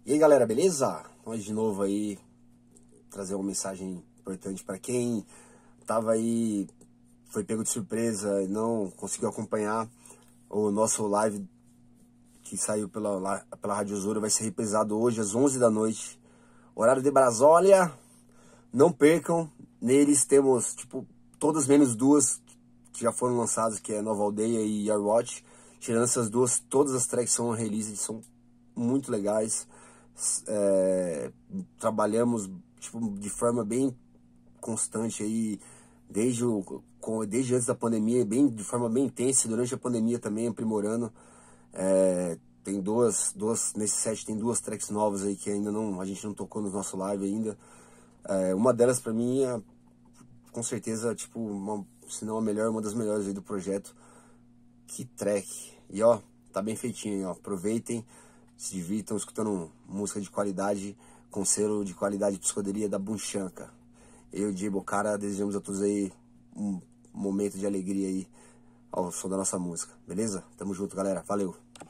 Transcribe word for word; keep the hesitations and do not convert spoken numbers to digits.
E aí galera, beleza? Nós de novo aí, trazer uma mensagem importante para quem tava aí, foi pego de surpresa e não conseguiu acompanhar o nosso live que saiu pela, pela Rádio Zura. Vai ser reprisado hoje às onze da noite, horário de Brasília. Não percam, neles temos tipo todas menos duas que já foram lançadas, que é Nova Aldeia e Your Watch. Tirando essas duas, todas as tracks são release, são muito legais. É, trabalhamos tipo, de forma bem constante aí, desde, o, com, desde antes da pandemia, bem, de forma bem intensa, durante a pandemia também aprimorando. É, tem duas, duas, nesse set tem duas tracks novas aí que ainda não, a gente não tocou no nosso live ainda. É, uma delas pra mim é, com certeza, tipo, uma, se não a melhor, uma das melhores aí do projeto. Que track! E ó, tá bem feitinho aí, ó. Aproveitem, se divirtam escutando música de qualidade, com selo de qualidade de psicodelia da Bunchanca. Eu e o Dibo, cara, desejamos a todos aí um momento de alegria aí ao som da nossa música, beleza? Tamo junto, galera. Valeu!